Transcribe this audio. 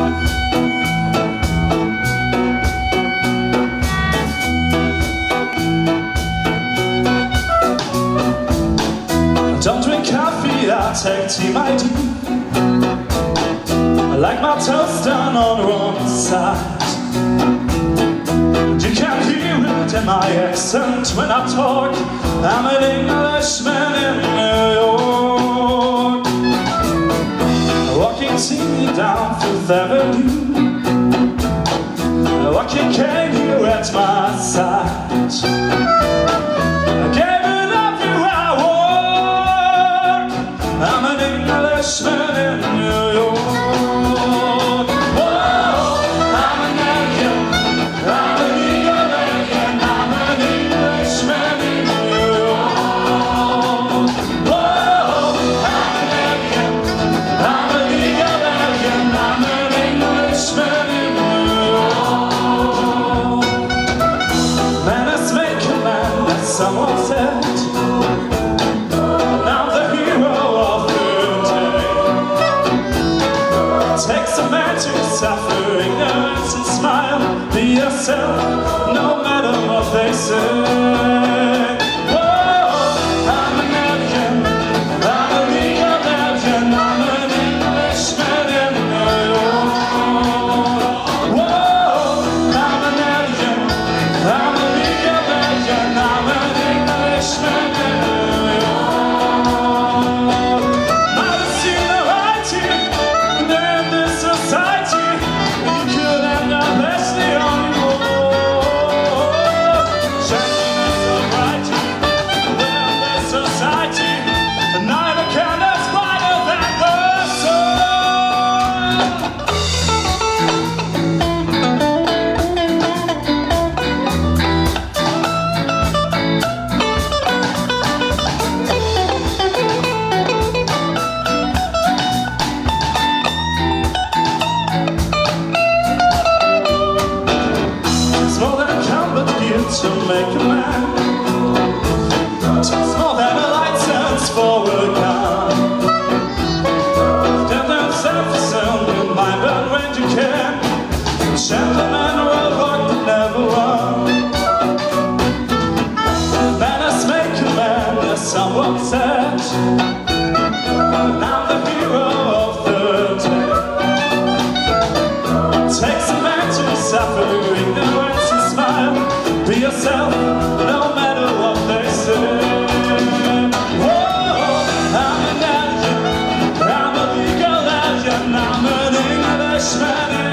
Don't drink coffee, I take tea, I do. I like my toast done on the wrong side. You can hear it in my accent when I talk. I'm an Englishman in New York. Walking tea down Fifth Avenue, walking cane here at my side. I gave it everywhere I walk. I'm an Englishman in New York. Someone said, I'm the hero of the day. Takes a man to suffer ignorance and smile. Be yourself, no matter what they say. Whoa, I'm an American, I'm a legal legend, I'm an Englishman in New York. Whoa, I'm an American, I'm a legal legend, I'm an Englishman in New York. I've seen the writing in this society. You could end up as the only one. Shining as a writing in this society. Neither can us brighter than the to make a man. It's more than a license for a gun. Stand and self-sound in mind, but when you can, gentlemen will walk but never run. Manners make a man, as someone said. I'm the hero of the day. Takes a man to suffer ignorance and smile. Be yourself, no matter what they say. Whoa, I'm an legend, I'm a legal legend, I'm an Englishman.